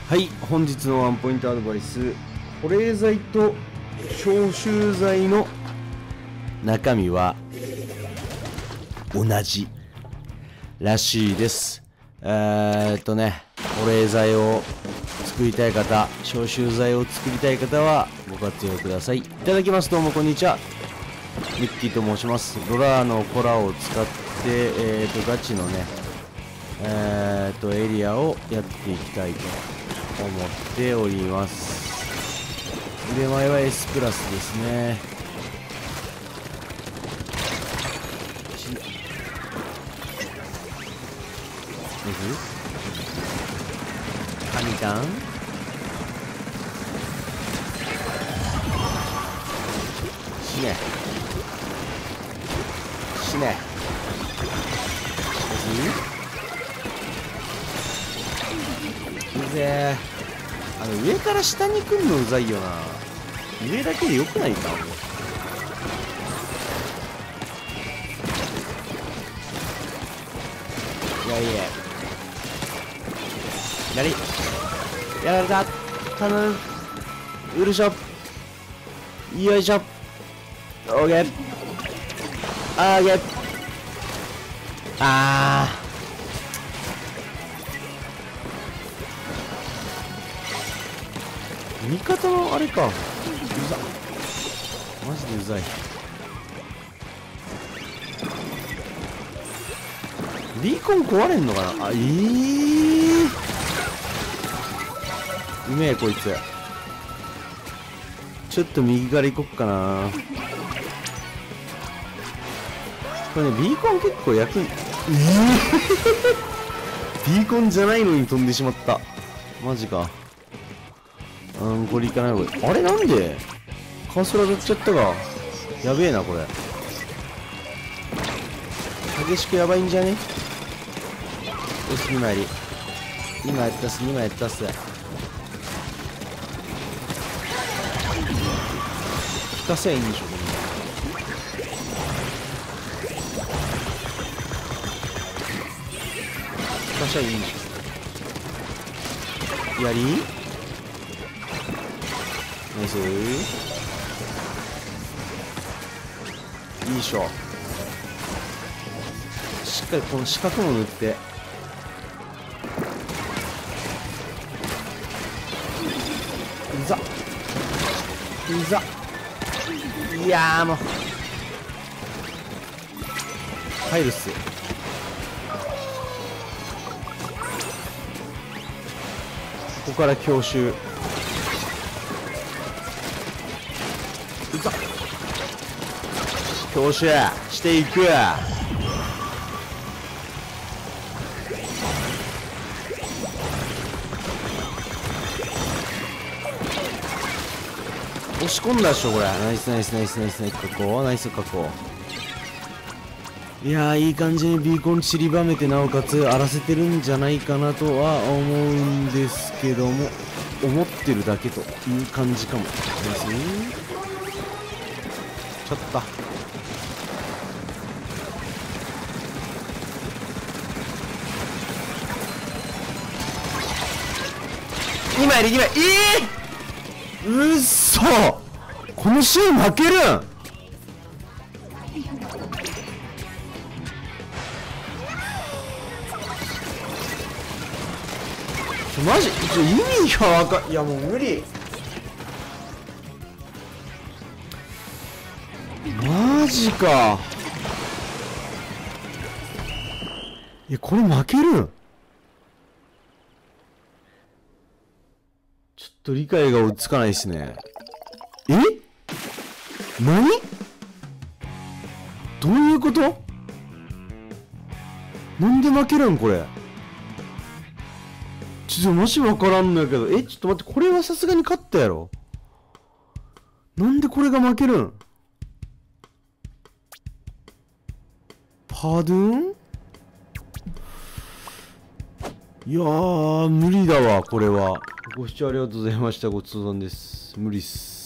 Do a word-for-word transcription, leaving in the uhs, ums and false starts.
はい、本日のワンポイントアドバイス、保冷剤と消臭剤の中身は同じらしいです。えーっとね、保冷剤を作りたい方、消臭剤を作りたい方はご活用ください。いただきます。どうもこんにちは。ミッキーと申します。ロラーのコラを使って、えーっとガチのね、えーっとエリアをやっていきたいと思っております。腕前は エス プラスですね。カニタン死ね死ねうぜー。あの上から下に来んのうざいよな。上だけでよくないか。いやいややりやられた。頼むうるしょよいしょオーケーあーゲッあー味方のあれか。うざマジでうざい。ビーコン壊れんのかなあ。ええー、うめえこいつ。ちょっと右から行こっかな。これね、ビーコン結構役にえー、ビーコンじゃないのに飛んでしまった。マジか。うん、これいかない方がいい。あれなんでカーソル当たっちゃったか。やべえなこれ。激しくやばいんじゃね。よしにまいりにまいやったっすにまいやったっす。引かせばいいんでしょこれ。引かせばいいんでしょ。やりナイスいいしょ。しっかりこの四角も塗って。うざうざいやーもう入るっす。ここから強襲。うざ強襲していく。押し込んだでしょこれ。ナイスナイスナイスナイスナイス確保ナイス確保。いやーいい感じにビーコン散りばめてなおかつ荒らせてるんじゃないかなとは思うんですけども、思ってるだけという感じかもですね。ちょっとにまいでにまい。ええー、うっそこのシーン負けるん。ちょマジちょ意味がわかん。いやもう無理マジか。いやこれ負けるん。ちょっと理解が追いつかないですね。え何どういうこと。なんで負けるんこれ。ちょっとマジわからんのやけど。えちょっと待って、これはさすがに勝ったやろ。なんでこれが負けるん。パドゥン。いやー無理だわこれは。ご視聴ありがとうございました。ごちそうさんです。無理っす。